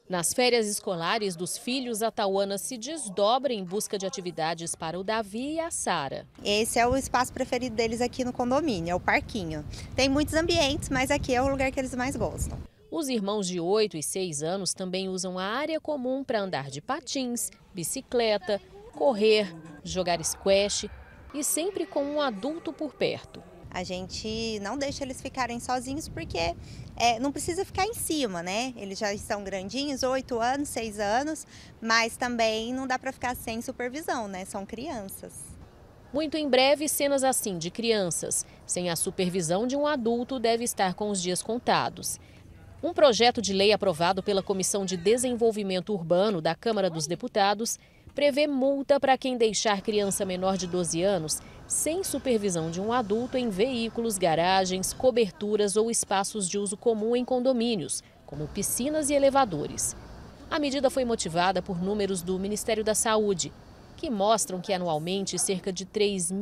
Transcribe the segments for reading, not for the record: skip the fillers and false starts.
Nas férias escolares dos filhos, a Tauana se desdobra em busca de atividades para o Davi e a Sara. Esse é o espaço preferido deles aqui no condomínio, é o parquinho. Tem muitos ambientes, mas aqui é o lugar que eles mais gostam. Os irmãos de 8 e 6 anos também usam a área comum para andar de patins, bicicleta, correr, jogar squash e sempre com um adulto por perto. A gente não deixa eles ficarem sozinhos porque não precisa ficar em cima, né? Eles já estão grandinhos, 8 anos, 6 anos, mas também não dá para ficar sem supervisão, né? São crianças. Muito em breve, cenas assim de crianças, sem a supervisão de um adulto, deve estar com os dias contados. Um projeto de lei aprovado pela Comissão de Desenvolvimento Urbano da Câmara dos Deputados prevê multa para quem deixar criança menor de 12 anos sem supervisão de um adulto em veículos, garagens, coberturas ou espaços de uso comum em condomínios, como piscinas e elevadores. A medida foi motivada por números do Ministério da Saúde, que mostram que anualmente cerca de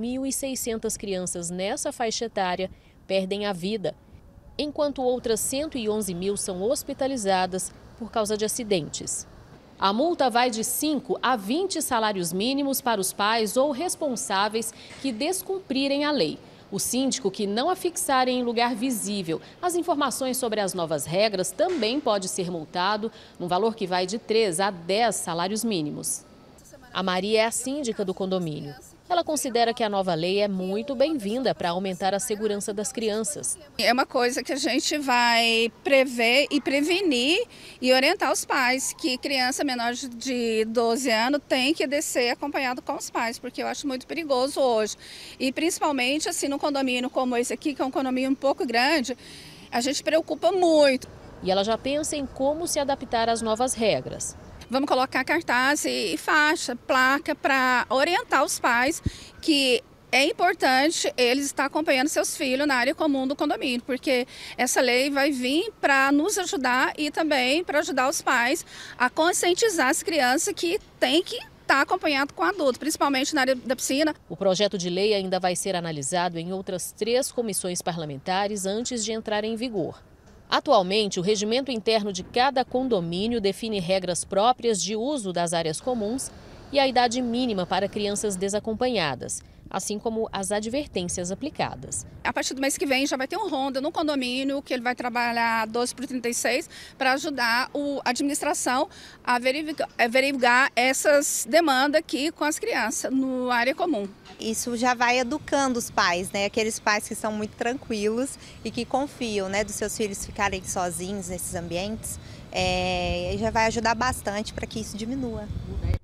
3.600 crianças nessa faixa etária perdem a vida, enquanto outras 111 mil são hospitalizadas por causa de acidentes. A multa vai de 5 a 20 salários mínimos para os pais ou responsáveis que descumprirem a lei. O síndico que não afixar em lugar visível as informações sobre as novas regras também pode ser multado, num valor que vai de 3 a 10 salários mínimos. A Maria é a síndica do condomínio. Ela considera que a nova lei é muito bem-vinda para aumentar a segurança das crianças. É uma coisa que a gente vai prever e prevenir e orientar os pais, que criança menor de 12 anos tem que descer acompanhado com os pais, porque eu acho muito perigoso hoje. E principalmente assim num condomínio como esse aqui, que é um condomínio um pouco grande, a gente preocupa muito. E ela já pensa em como se adaptar às novas regras. Vamos colocar cartaz e faixa, placa para orientar os pais que é importante eles estar acompanhando seus filhos na área comum do condomínio, porque essa lei vai vir para nos ajudar e também para ajudar os pais a conscientizar as crianças que tem que estar acompanhado com adulto, principalmente na área da piscina. O projeto de lei ainda vai ser analisado em outras 3 comissões parlamentares antes de entrar em vigor. Atualmente, o regimento interno de cada condomínio define regras próprias de uso das áreas comuns e a idade mínima para crianças desacompanhadas, assim como as advertências aplicadas. A partir do mês que vem já vai ter um ronda no condomínio, que ele vai trabalhar 12 por 36 para ajudar a administração a verificar essas demandas aqui com as crianças na área comum. Isso já vai educando os pais, né? Aqueles pais que são muito tranquilos e que confiam, né, dos seus filhos ficarem sozinhos nesses ambientes, já vai ajudar bastante para que isso diminua.